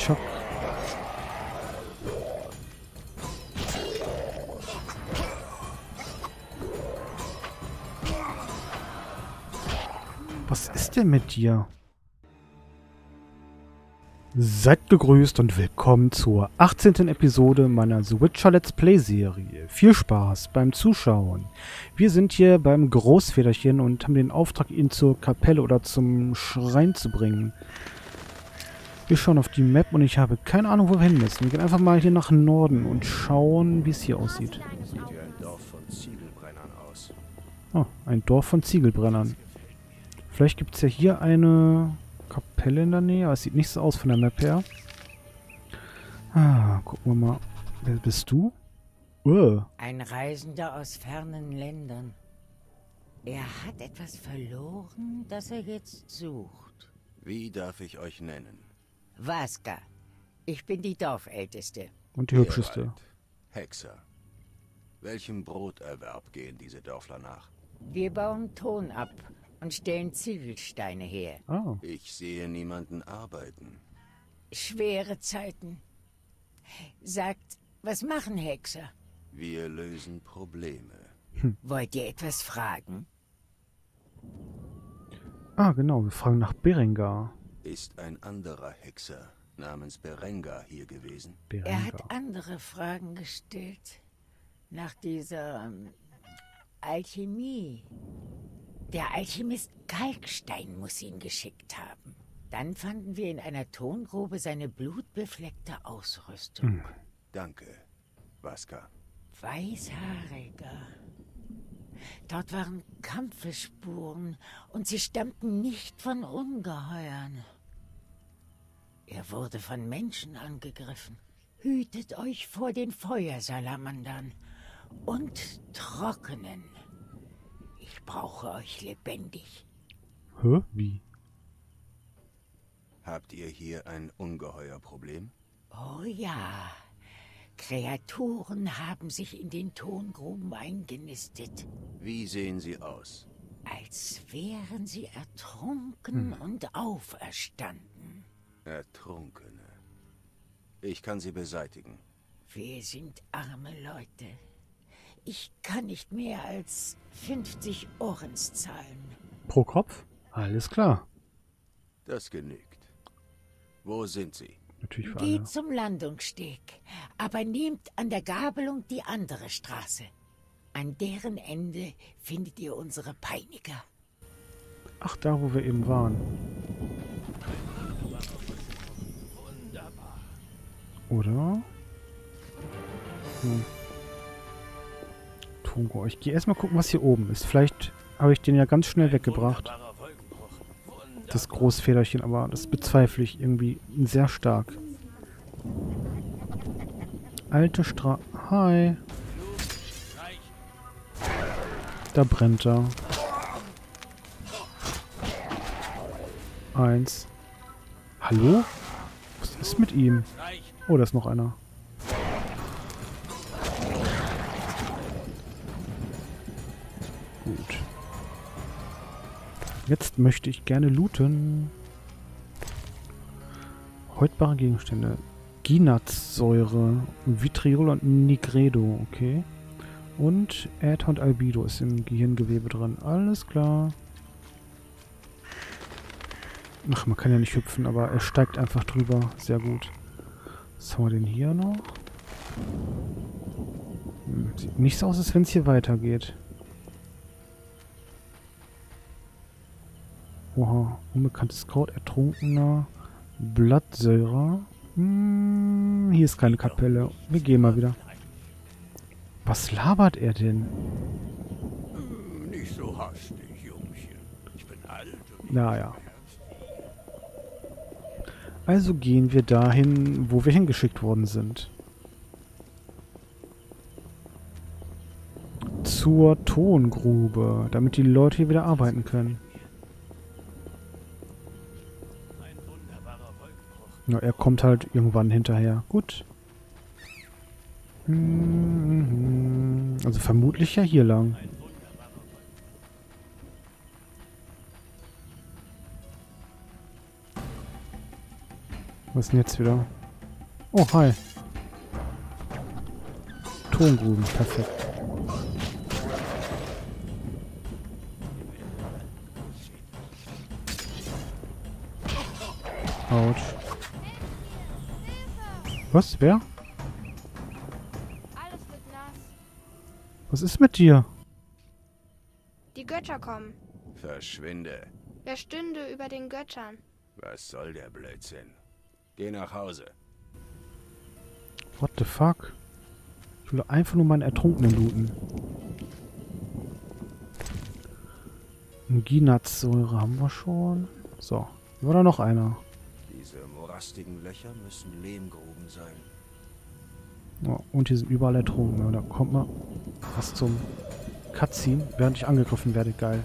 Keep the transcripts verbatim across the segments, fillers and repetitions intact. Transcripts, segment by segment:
Schock. Was ist denn mit dir? Seid gegrüßt und willkommen zur achtzehnten Episode meiner The Witcher Let's Play Serie. Viel Spaß beim Zuschauen. Wir sind hier beim Großväterchen und haben den Auftrag, ihn zur Kapelle oder zum Schrein zu bringen. Wir schauen auf die Map und ich habe keine Ahnung, wo wir hin müssen. Wir gehen einfach mal hier nach Norden und schauen, wie es hier aussieht. Sieht wie ein Dorf von Ziegelbrennern aus. Oh, ein Dorf von Ziegelbrennern. Vielleicht gibt es ja hier eine Kapelle in der Nähe, aber es sieht nicht so aus von der Map her. Ah, gucken wir mal. Wer bist du? Uh. Ein Reisender aus fernen Ländern. Er hat etwas verloren, das er jetzt sucht. Wie darf ich euch nennen? Vaska. Ich bin die Dorfälteste. Und die hübscheste. Geralt, Hexer. Welchem Broterwerb gehen diese Dörfler nach? Wir bauen Ton ab und stellen Ziegelsteine her. Ah. Ich sehe niemanden arbeiten. Schwere Zeiten. Sagt, was machen Hexer? Wir lösen Probleme. Wollt ihr etwas fragen? Ah, genau. Wir fragen nach Berengar. Ist ein anderer Hexer namens Berengar hier gewesen? Berengar. Er hat andere Fragen gestellt. Nach dieser ähm, Alchemie. Der Alchemist Kalkstein muss ihn geschickt haben. Dann fanden wir in einer Tongrube seine blutbefleckte Ausrüstung. Hm. Danke, Vaska. Weißhaariger. Dort waren Kampfesspuren und sie stammten nicht von Ungeheuern. Er wurde von Menschen angegriffen. Hütet euch vor den Feuersalamandern und Trockenen. Ich brauche euch lebendig. Hä? Wie? Habt ihr hier ein Ungeheuerproblem? Oh ja. Kreaturen haben sich in den Tongruben eingenistet. Wie sehen sie aus? Als wären sie ertrunken Hm. und auferstanden. Ertrunkene. Ich kann sie beseitigen. Wir sind arme Leute. Ich kann nicht mehr als fünfzig Orens zahlen. Pro Kopf? Alles klar. Das genügt. Wo sind sie? Natürlich für alle. Geht zum Landungssteg, aber nehmt an der Gabelung die andere Straße. An deren Ende findet ihr unsere Peiniger. Ach, da wo wir eben waren. Oder? Hm. Tungo. Ich gehe erstmal gucken, was hier oben ist. Vielleicht habe ich den ja ganz schnell weggebracht. Das Großfederchen, aber das bezweifle ich irgendwie sehr stark. Alte Stra... Hi. Da brennt er. Eins. Hallo? Was ist mit ihm? Oh, da ist noch einer. Gut. Jetzt möchte ich gerne looten. Häutbare Gegenstände. Ginatsäure, Vitriol und Nigredo, okay. Und Äther und Albedo ist im Gehirngewebe drin. Alles klar. Ach, man kann ja nicht hüpfen, aber er steigt einfach drüber. Sehr gut. Was haben wir denn hier noch? Hm, sieht nicht so aus, als wenn es hier weitergeht. Oha, unbekanntes Kraut, Ertrunkener, Blattsäure. Hm, hier ist keine Kapelle. Wir gehen mal wieder. Was labert er denn? Nicht so hastig, Jungchen. Ich bin alt und Naja. Also gehen wir dahin, wo wir hingeschickt worden sind. Zur Tongrube, damit die Leute hier wieder arbeiten können. Ja, er kommt halt irgendwann hinterher. Gut. Also vermutlich ja hier lang. Was ist denn jetzt wieder? Oh, hi. Tongruben, perfekt. Autsch. Was? Wer? Alles wird nass. Was ist mit dir? Die Götter kommen. Verschwinde. Wer stünde über den Göttern? Was soll der Blödsinn? Geh nach Hause. What the fuck? Ich will einfach nur meinen Ertrunkenen looten. Ginatsäure haben wir schon. So, hier war da noch einer. Diese morastigen Löcher müssen Lehmgruben sein. Ja, und hier sind überall Ertrunkene. Da kommt man fast zum Cutscene, während ich angegriffen werde. Geil.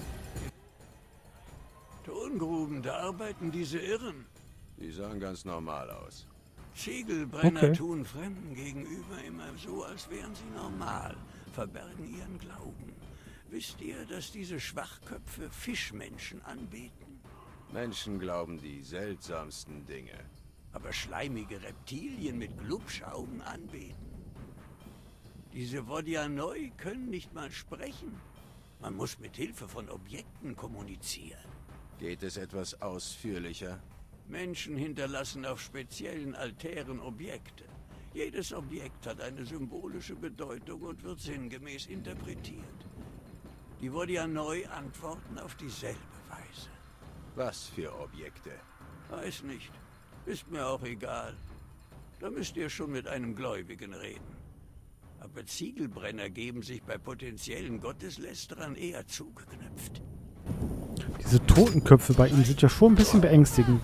Tongruben, da arbeiten diese Irren. Die sahen ganz normal aus. Ziegelbrenner Okay. tun Fremden gegenüber immer so, als wären sie normal, verbergen ihren Glauben. Wisst ihr, dass diese Schwachköpfe Fischmenschen anbeten? Menschen glauben die seltsamsten Dinge. Aber schleimige Reptilien mit Glubschaugen anbeten. Diese Vodyanoi können nicht mal sprechen. Man muss mit Hilfe von Objekten kommunizieren. Geht es etwas ausführlicher? Menschen hinterlassen auf speziellen Altären Objekte. Jedes Objekt hat eine symbolische Bedeutung und wird sinngemäß interpretiert. Die Vodyanoi antworten auf dieselbe Weise. Was für Objekte? Weiß nicht. Ist mir auch egal. Da müsst ihr schon mit einem Gläubigen reden. Aber Ziegelbrenner geben sich bei potenziellen Gotteslästerern eher zugeknöpft. Diese Totenköpfe bei ihm sind ja schon ein bisschen beängstigend.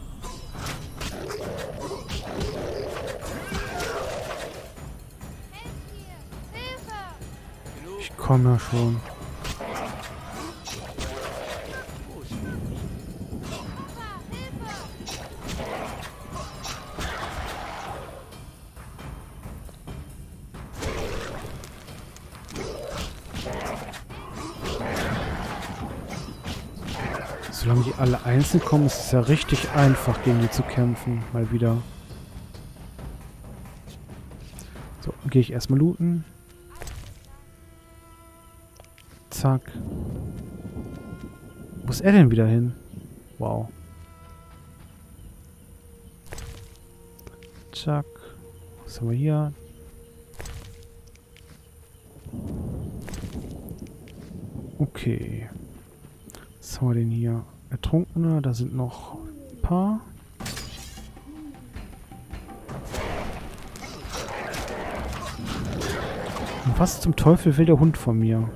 Ich komme ja schon. Solange die alle einzeln kommen, ist es ja richtig einfach, gegen die zu kämpfen. Mal wieder. So, gehe ich erstmal looten. Zack. Wo ist er denn wieder hin? Wow. Zack. Was haben wir hier? Okay. Was haben wir denn hier? Ertrunkene, da sind noch ein paar. Und was zum Teufel will der Hund von mir?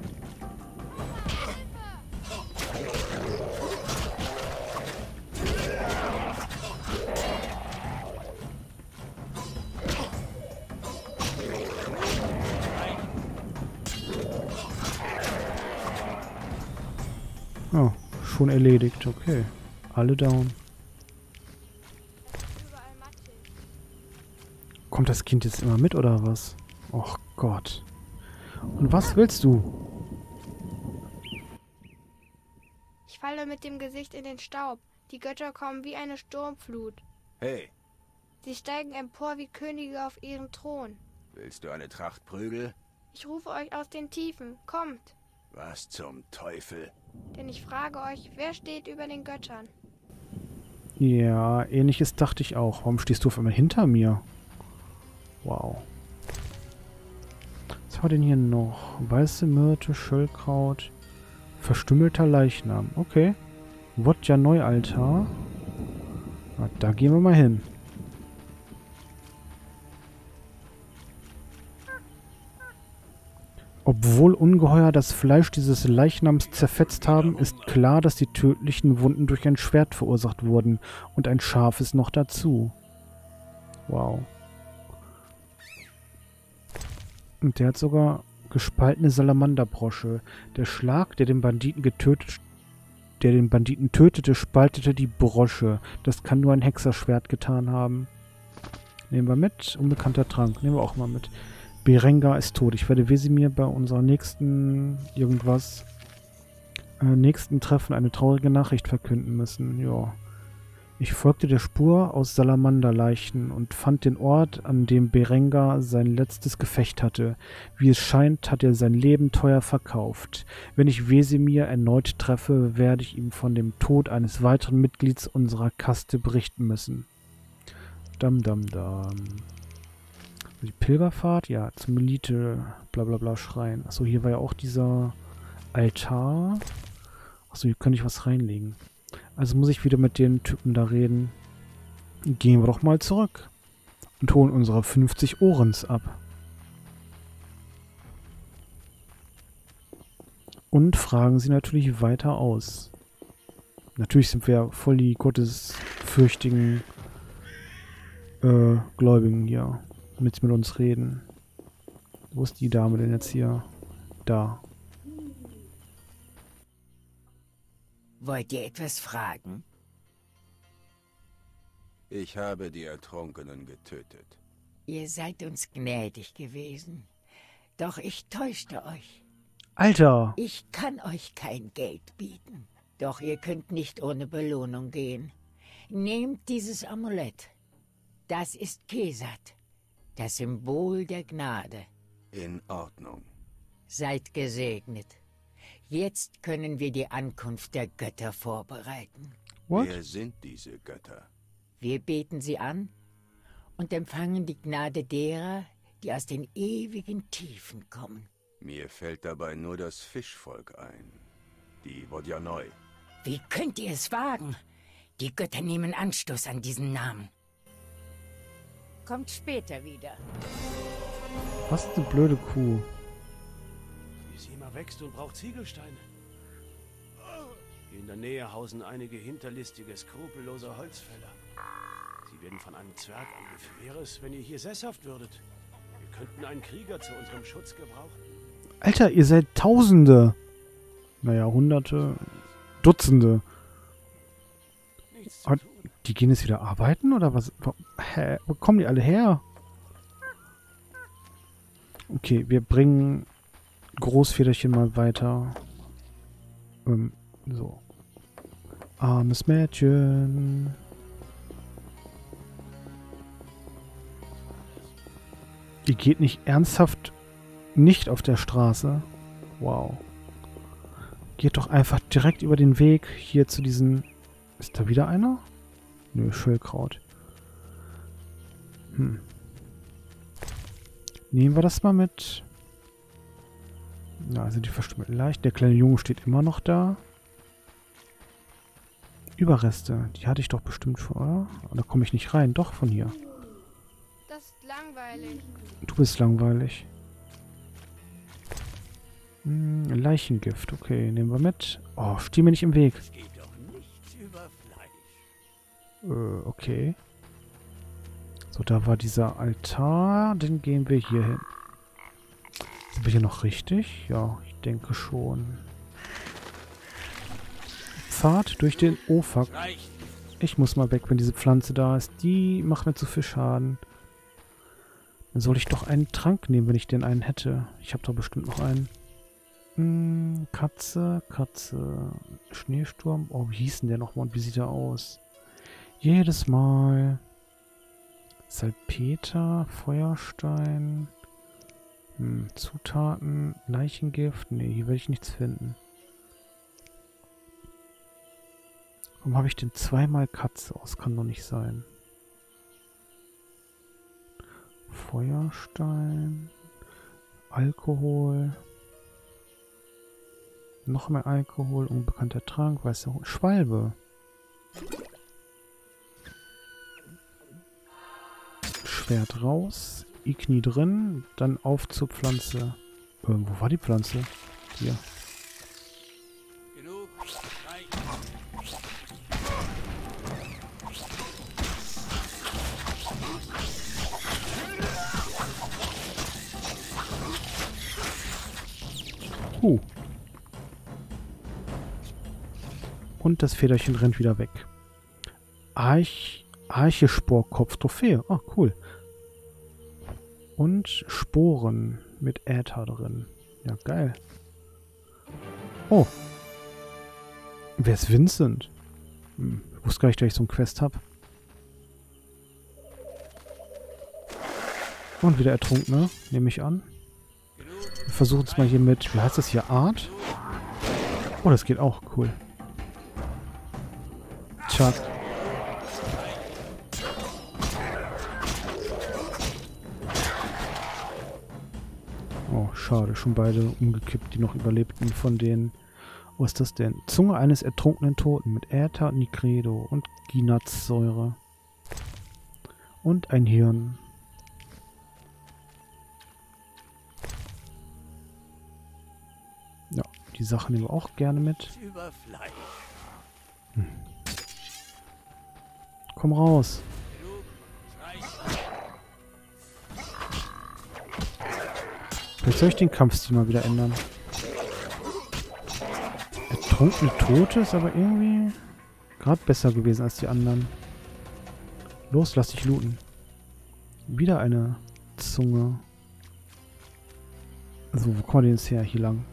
Oh, schon erledigt. Okay. Alle down. Überall matschig. Kommt das Kind jetzt immer mit oder was? Och Gott. Und was willst du? Ich falle mit dem Gesicht in den Staub. Die Götter kommen wie eine Sturmflut. Hey, Sie steigen empor wie Könige auf ihren Thron. willst du eine Tracht Prügel? Ich rufe euch aus den Tiefen. Kommt! Was zum Teufel? Denn ich frage euch, wer steht über den Göttern? Ja, ähnliches dachte ich auch. Warum stehst du auf einmal hinter mir? Wow. Was war denn hier noch? Weiße Myrte, Schöllkraut, verstümmelter Leichnam. Okay. Vodyanoi-Altar. Na, da gehen wir mal hin. Obwohl Ungeheuer das Fleisch dieses Leichnams zerfetzt haben, ist klar, dass die tödlichen Wunden durch ein Schwert verursacht wurden. Und ein scharfes noch dazu. Wow. Und der hat sogar gespaltene Salamanderbrosche. Der Schlag, der den Banditen getötet, der den Banditen tötete, spaltete die Brosche. Das kann nur ein Hexerschwert getan haben. Nehmen wir mit. Unbekannter Trank. Nehmen wir auch mal mit. Berengar ist tot. Ich werde Wesemir bei unserer nächsten irgendwas äh, nächsten Treffen eine traurige Nachricht verkünden müssen. Ja. Ich folgte der Spur aus Salamanderleichen und fand den Ort, an dem Berengar sein letztes Gefecht hatte. Wie es scheint, hat er sein Leben teuer verkauft. Wenn ich Wesemir erneut treffe, werde ich ihm von dem Tod eines weiteren Mitglieds unserer Kaste berichten müssen. Dam, dam, dam. Die Pilgerfahrt? Ja, zum Melite, bla bla bla Schrein. Achso, hier war ja auch dieser Altar. Achso, hier könnte ich was reinlegen. Also muss ich wieder mit den Typen da reden. Gehen wir doch mal zurück und holen unsere fünfzig Ohrens ab. Und fragen sie natürlich weiter aus. Natürlich sind wir ja voll die gottesfürchtigen äh, Gläubigen hier. Damit sie mit uns reden. Wo ist die Dame denn jetzt hier? Da. Wollt ihr etwas fragen? Ich habe die Ertrunkenen getötet. Ihr seid uns gnädig gewesen. Doch ich täuschte euch. Alter! Ich kann euch kein Geld bieten. Doch ihr könnt nicht ohne Belohnung gehen. Nehmt dieses Amulett. Das ist Kesat, das Symbol der Gnade. In Ordnung. Seid gesegnet. Jetzt können wir die Ankunft der Götter vorbereiten. What? Wer sind diese Götter? Wir beten sie an und empfangen die Gnade derer, die aus den ewigen Tiefen kommen. Mir fällt dabei nur das Fischvolk ein. Die Vodyanoi. Wie könnt ihr es wagen? Die Götter nehmen Anstoß an diesen Namen. Kommt später wieder. Was ist eine blöde Kuh? Die Sima wächst und braucht Ziegelsteine. Hier in der Nähe hausen einige hinterlistige, skrupellose Holzfäller. Sie werden von einem Zwerg angeführt. Wie wäre es, wenn ihr hier sesshaft würdet? Wir könnten einen Krieger zu unserem Schutz gebrauchen. Alter, ihr seid Tausende. Naja, Hunderte, Dutzende. Nichts zu Aber tun. die gehen jetzt wieder arbeiten, oder was? Wo, hä? Wo kommen die alle her? Okay, wir bringen Großfederchen mal weiter. Ähm, so. Armes Mädchen. Ihr geht nicht ernsthaft nicht auf der Straße. Wow. Geht doch einfach direkt über den Weg hier zu diesen... Ist da wieder einer? Nö, Schöllkraut. Hm. Nehmen wir das mal mit. Na, sind die verstümmelten Leichen. Der kleine Junge steht immer noch da. Überreste. Die hatte ich doch bestimmt schon, oder? Aber da komme ich nicht rein. Doch, von hier. Das ist langweilig. Du bist langweilig. Hm, Leichengift. Okay, nehmen wir mit. Oh, steh mir nicht im Weg. Es geht doch nichts über Fleisch. Äh, okay. So, da war dieser Altar. Dann gehen wir hier hin. Sind wir hier noch richtig? Ja, ich denke schon. Pfad durch den... Oh, fuck. Reicht. Ich muss mal weg, wenn diese Pflanze da ist. Die macht mir zu viel Schaden. Dann soll ich doch einen Trank nehmen, wenn ich denn einen hätte. Ich habe doch bestimmt noch einen. Hm, Katze, Katze. Schneesturm. Oh, wie hieß denn der nochmal und wie sieht er aus? Jedes Mal. Salpeter, Feuerstein. Hm, Zutaten, Leichengift. Nee, hier werde ich nichts finden. Warum habe ich denn zweimal Katze aus? Kann doch nicht sein. Feuerstein. Alkohol. Noch mehr Alkohol. Unbekannter Trank. Weißer Hund. Schwalbe. Schwert raus. Igni drin. Dann auf zur Pflanze. Ähm, wo war die Pflanze? Hier. Genug. Reicht. Huh. Und das Federchen rennt wieder weg. Arch, Archesporkopf-Trophäe. Ah, cool. Und Sporen mit Äther drin. Ja, geil. Oh. Wer ist Vincent? Hm, ich wusste gar nicht, dass ich so eine Quest habe. Und wieder Ertrunkene, nehme ich an. Wir versuchen es mal hier mit, wie heißt das hier, Art? Oh, das geht auch, cool. Chuck. Oh, schade, schon beide umgekippt, die noch überlebten von denen. Was ist das denn? Zunge eines ertrunkenen Toten mit Äther und Nigredo und Ginazsäure. Und ein Hirn. Ja, die Sachen nehmen wir auch gerne mit. Hm. Komm raus. Vielleicht soll ich den Kampfstil mal wieder ändern. Ertrunkene Tote ist aber irgendwie gerade besser gewesen als die anderen. Los, lass dich looten. Wieder eine Zunge. So, wo kommen wir denn jetzt her? Hier lang.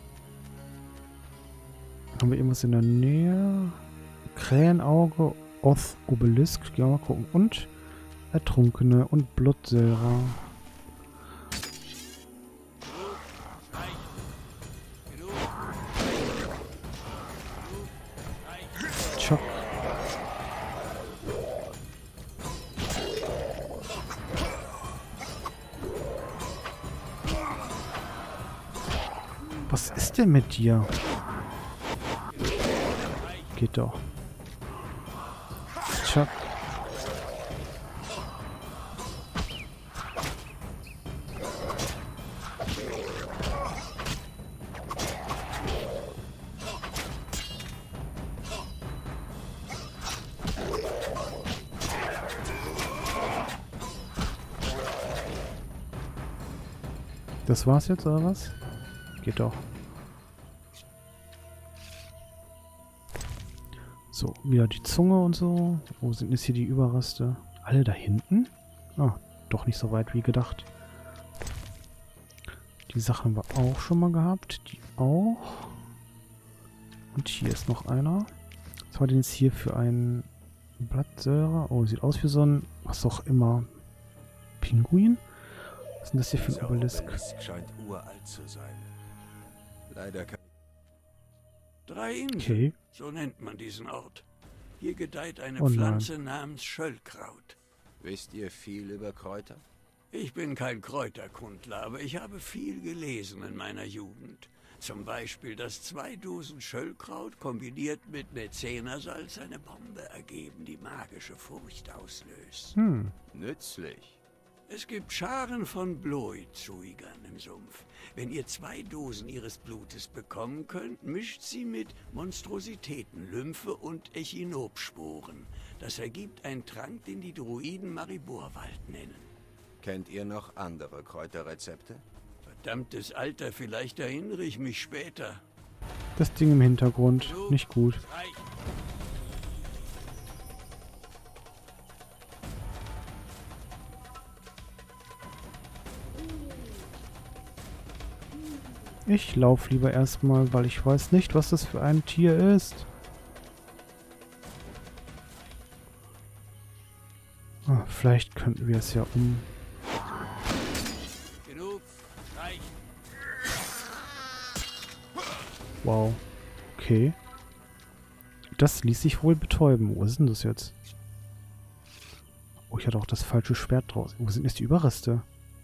Haben wir irgendwas in der Nähe? Krähenauge, Oth, Obelisk. Gehen wir mal gucken. Und Ertrunkene und Blutsäure. Schock. Was ist denn mit dir? Geht doch. Schock. Das war's jetzt, oder was? Geht doch. So, wieder die Zunge und so. Wo sind jetzt hier die Überreste? Alle da hinten? Ah, doch nicht so weit wie gedacht. Die Sachen haben wir auch schon mal gehabt. Die auch. Und hier ist noch einer. Was haben wir denn jetzt hier für ein Blattsäure? Oh, sieht aus wie so ein, was auch immer, Pinguin? Was ist denn das hier für ein Obelisk? Obelisk scheint uralt zu sein. Leider kann... Drei Inseln, Okay. So nennt man diesen Ort. Hier gedeiht eine Oh nein. Pflanze namens Schöllkraut. Wisst ihr viel über Kräuter? Ich bin kein Kräuterkundler, aber ich habe viel gelesen in meiner Jugend. Zum Beispiel, dass zwei Dosen Schöllkraut kombiniert mit Mäzenersalz eine Bombe ergeben, die magische Furcht auslöst. Hm. Nützlich. Es gibt Scharen von Bloid-Zuigern im Sumpf. Wenn ihr zwei Dosen ihres Blutes bekommen könnt, mischt sie mit Monstrositäten, Lymphe und Echinopsporen. Das ergibt einen Trank, den die Druiden Mariborwald nennen. Kennt ihr noch andere Kräuterrezepte? Verdammtes Alter, vielleicht erinnere ich mich später. Das Ding im Hintergrund. Nicht gut. Ich laufe lieber erstmal, weil ich weiß nicht, was das für ein Tier ist. Ah, vielleicht könnten wir es ja um... Genug, reicht. Wow. Okay. Das ließ sich wohl betäuben. Wo ist denn das jetzt? Oh, ich hatte auch das falsche Schwert draus. Wo sind jetzt die Überreste?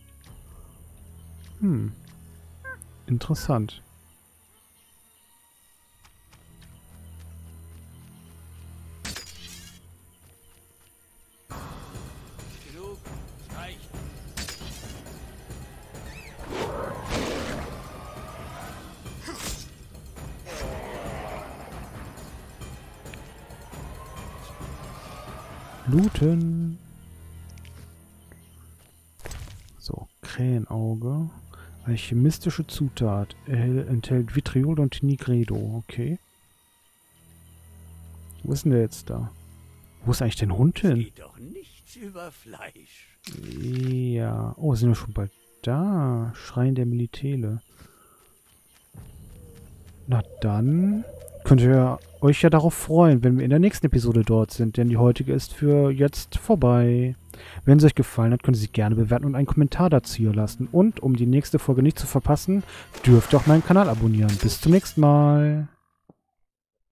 Hm. Interessant. Genug, reicht. Looten. So, Krähenauge. Alchemistische Zutat. Er enthält Vitriol und Nigredo. Okay. Wo ist denn der jetzt da? Wo ist eigentlich der Hund hin? Geht doch nichts über Fleisch. Ja. Oh, sind wir schon bald da? Schrein der Militele. Na dann könnt ihr euch ja darauf freuen, wenn wir in der nächsten Episode dort sind, denn die heutige ist für jetzt vorbei. Wenn es euch gefallen hat, könnt ihr sie gerne bewerten und einen Kommentar dazu hier lassen. Und um die nächste Folge nicht zu verpassen, dürft ihr auch meinen Kanal abonnieren. Bis zum nächsten Mal.